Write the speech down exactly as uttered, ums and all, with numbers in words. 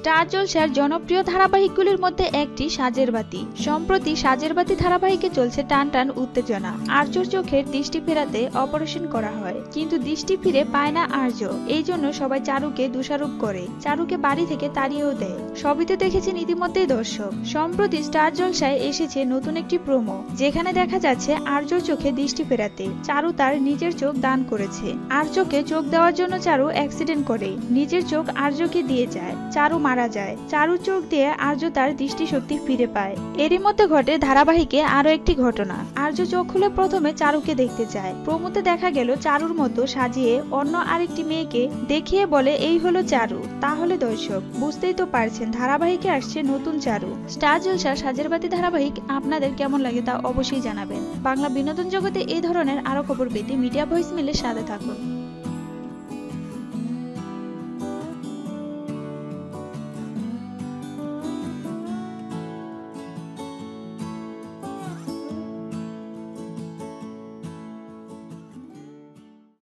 Star জলসার জনপ্রিয় ধারাবাহিকগুলির মধ্যে একটি সাজের বাতি। সম্প্রতি সাজের বাতি ধারাবাহিকে চলছে টান টান উত্তেজনা। আর্যর চোখের দৃষ্টি ফেরাতে অপারেশন করা হয়, কিন্তু দৃষ্টি ফিরে পায় না আর্য। এই জন্য সবাই চারুকে দোষারোপ করে, চারুকে বাড়ি থেকে তাড়িয়েও দেয়। সবই তো দেখেছেন ইতিমধ্যেই দর্শক। সম্প্রতি স্টার জলসায় এসেছে নতুন একটি প্রোমো, যেখানে দেখা যাচ্ছে আর্যর চোখে দৃষ্টি ফেরাতে চারু তার নিজের চোখ দান করেছে। আর্যকে চোখ দেওয়ার জন্য চারু অ্যাক্সিডেন্ট করে নিজের চোখ আর্যকে দিয়ে যায়। চারু মারা যায়। চারুর চোখ দিয়ে আর্য তার দৃষ্টিশক্তি ফিরে পায়। এরই মধ্যে ঘটে ধারাবাহিকে আরো একটি ঘটনা। আর্য চোখ খুলে প্রথমে চারুকে দেখতে চায়। প্রমোতে দেখা গেল চারুর মতো সাজিয়ে অন্য আরেকটি মেয়েকে দেখিয়ে বলে এই হলো চারু। তাহলে দর্শক বুঝতেই তো পারছেন ধারাবাহিকে আসছে নতুন চারু। স্টার জলসা সাজের বাতি ধারাবাহিক আপনাদের কেমন লাগে তা অবশ্যই জানাবেন। বাংলা বিনোদন জগতে এই ধরনের আরো খবর পেতে মিডিয়া ভয়েস মিলের সাথে থাকুন।